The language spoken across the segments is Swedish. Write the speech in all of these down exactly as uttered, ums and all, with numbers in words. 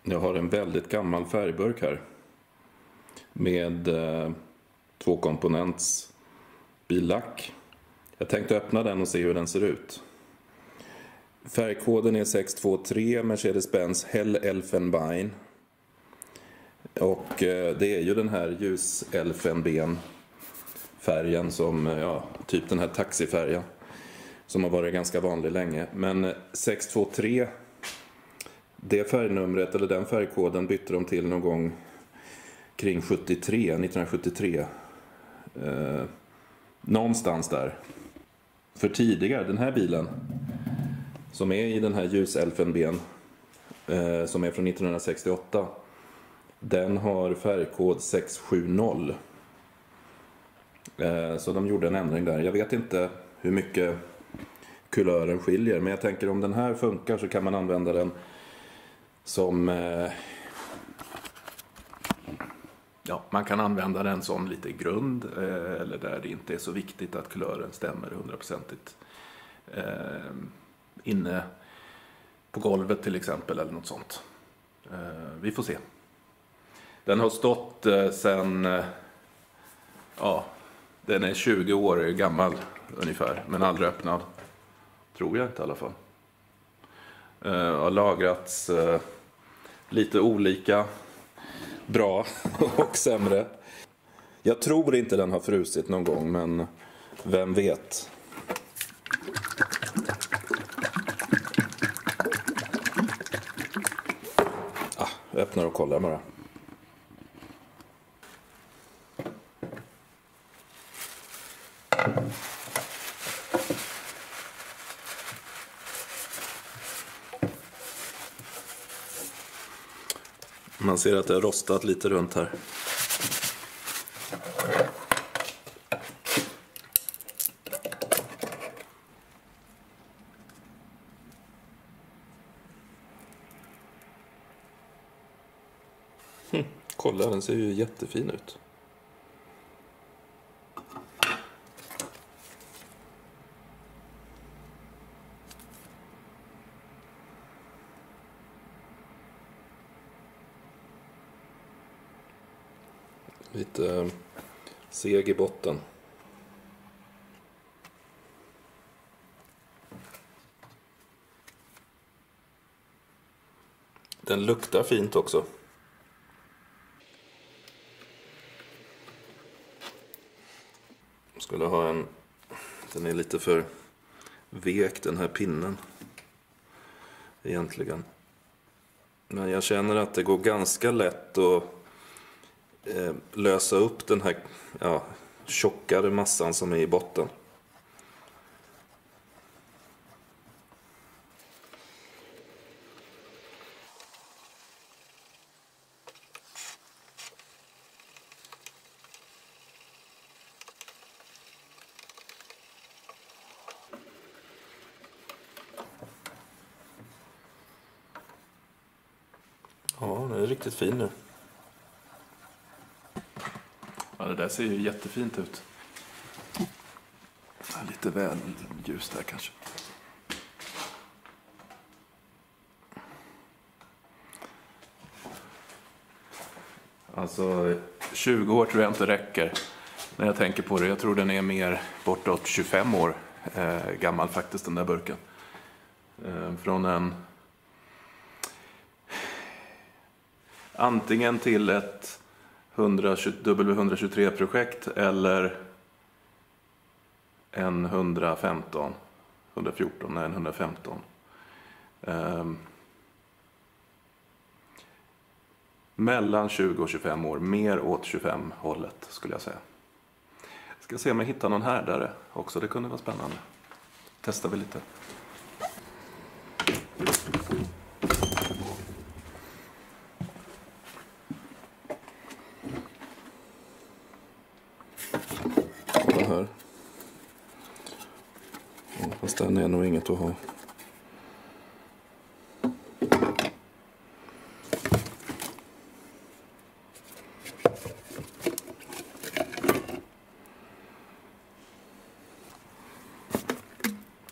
Jag har en väldigt gammal färgburk här. Med eh, två komponents billack. Jag tänkte öppna den och se hur den ser ut. Färgkoden är sex två tre Mercedes-Benz Hell Elfenbein. Och eh, det är ju den här ljuselfenben färgen som, ja, typ den här taxifärgen. Som har varit ganska vanlig länge. Men sex två tre, det färgnumret eller den färgkoden bytte de till någon gång kring sjuttiotre, nittonhundrasjuttiotre. Eh, någonstans där. För tidigare, den här bilen som är i den här ljuselfenben eh, som är från nittonhundrasextioåtta, den har färgkod sex sju noll. Eh, så de gjorde en ändring där. Jag vet inte hur mycket kulören skiljer, men jag tänker om den här funkar så kan man använda den som eh, ja, man kan använda den som lite grund eh, eller där det inte är så viktigt att kulören stämmer hundraprocentigt eh, inne på golvet till exempel eller något sånt. Eh, vi får se. Den har stått eh, sen eh, ja, den är tjugo år gammal ungefär, men aldrig öppnad. Tror jag inte i alla fall. Uh, har lagrats uh, lite olika bra och sämre. Jag tror inte den har frusit någon gång, men vem vet. Ah, jag öppnar och kollar bara. Man ser att det har rostat lite runt här. Hm, kolla, den ser ju jättefin ut. Lite seg i botten. Den luktar fint också. Jag skulle ha en... Den är lite för vek, den här pinnen. Egentligen. Men jag känner att det går ganska lätt att lösa upp den här, ja, tjockare massan som är i botten. Ja, den är riktigt fin nu. Ja, det där ser ju jättefint ut. Lite väl ljus där kanske. Alltså tjugo år tror jag inte räcker när jag tänker på det. Jag tror den är mer bortåt tjugofem år eh, gammal faktiskt, den där burken. Eh, från en... Antingen till ett W hundratjugotre-projekt eller en hundrafemton, hundrafjorton, nej en hundrafemton. Um, mellan tjugo och tjugofem år, mer åt tjugofem hållet skulle jag säga. Jag ska se om jag hittar någon härdare också, det kunde vara spännande. Testar vi lite. Här. Fast den är nog inget att ha.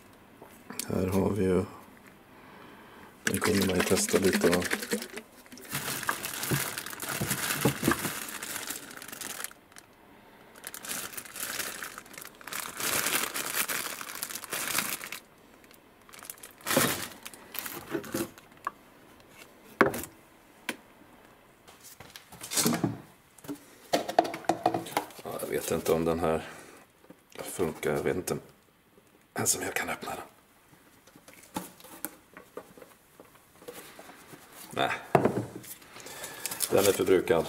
Här har vi ju... Nu kommer man ju testa lite av vet inte om den här funkar. Jag vet inte ens om jag kan öppna den. Nej. Den är förbrukad.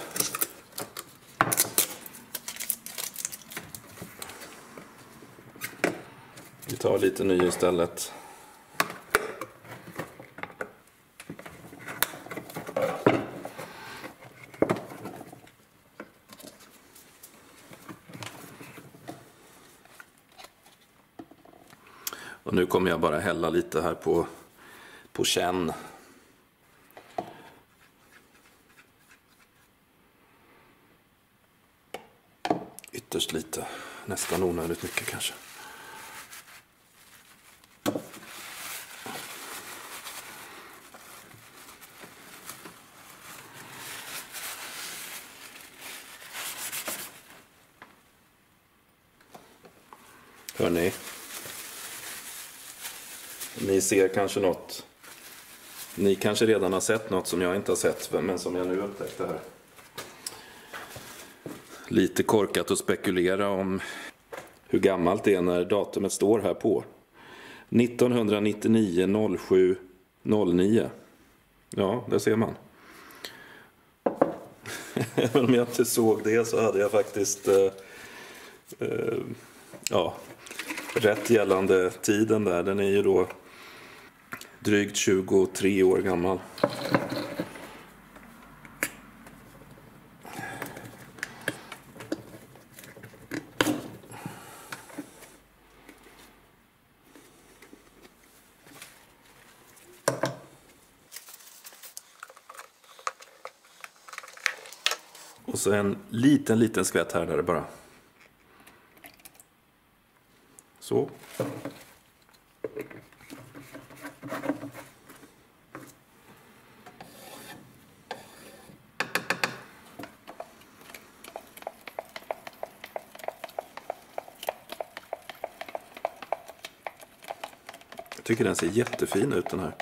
Vi tar lite ny istället. Och nu kommer jag bara hälla lite här på, på känn. Ytterst lite, nästan onödigt mycket kanske. Hörrni, ni ser kanske något. Ni kanske redan har sett något som jag inte har sett, men som jag nu upptäckte här. Lite korkat att spekulera om hur gammalt det är när datumet står här på. nittonhundranittionio noll sju noll nio. Ja, det ser man. Även om jag inte såg det så hade jag faktiskt eh, eh, ja, rätt gällande tiden där. Den är ju då drygt tjugotre år gammal. Och så en liten, liten skvätt här där bara. Så. Jag tycker den ser jättefin ut den här.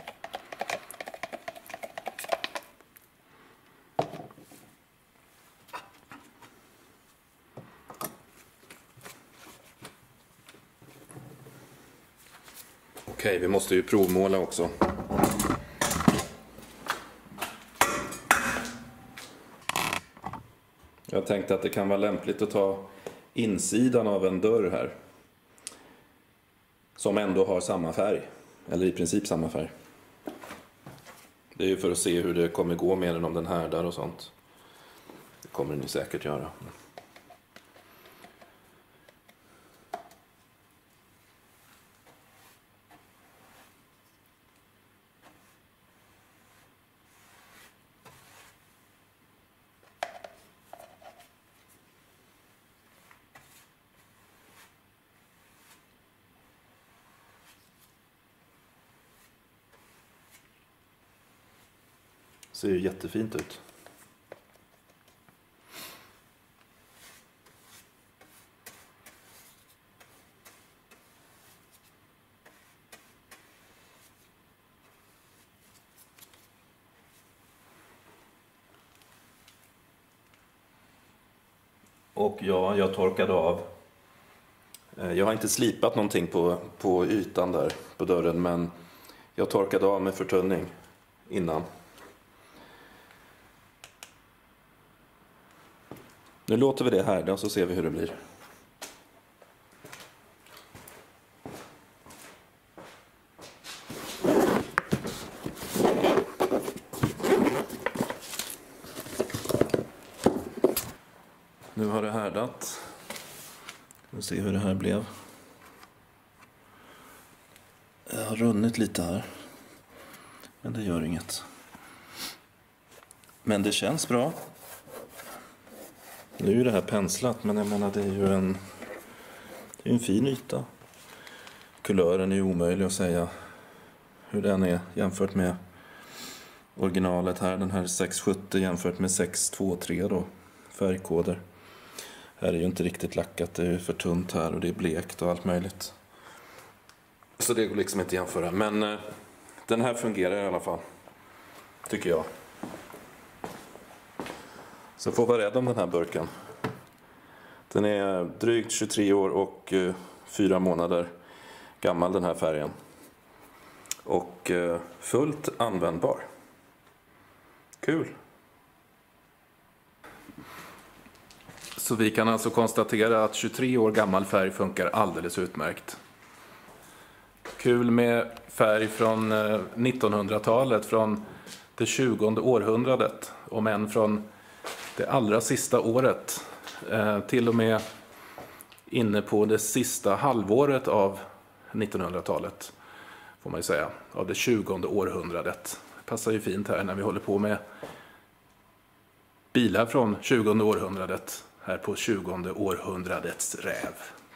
Okej, vi måste ju provmåla också. Jag tänkte att det kan vara lämpligt att ta insidan av en dörr här. Som ändå har samma färg. Eller i princip samma färg. Det är ju för att se hur det kommer gå med den om den härdar och sånt. Det kommer den ju säkert göra. Ser ju jättefint ut. Och ja, jag torkade av. Jag har inte slipat någonting på, på ytan där på dörren, men jag torkade av med förtunning innan. Nu låter vi det här och så ser vi hur det blir. Nu har det härdat. Vi ser hur det här blev. Det har runnit lite här. Men det gör inget. Men det känns bra. Nu är det här penslat, men jag menar det är ju en, det är en fin yta. Kulören är ju omöjlig att säga hur den är jämfört med originalet här. Den här sex sjuttio jämfört med sex tjugotre då, färgkoder. Här är ju inte riktigt lackat, det är för tunt här och det är blekt och allt möjligt. Så det går liksom inte att jämföra, men eh, den här fungerar i alla fall, tycker jag. Så får vara rädd om den här burken. Den är drygt tjugotre år och eh, fyra månader gammal, den här färgen. Och eh, fullt användbar. Kul! Så vi kan alltså konstatera att tjugotre år gammal färg funkar alldeles utmärkt. Kul med färg från nittonhundratalet, från det tjugonde århundradet, om än från det allra sista året, till och med inne på det sista halvåret av nittonhundratalet, får man ju säga, av det tjugonde århundradet. Det passar ju fint här när vi håller på med bilar från tjugonde århundradet, här på tjugonde århundradets räv.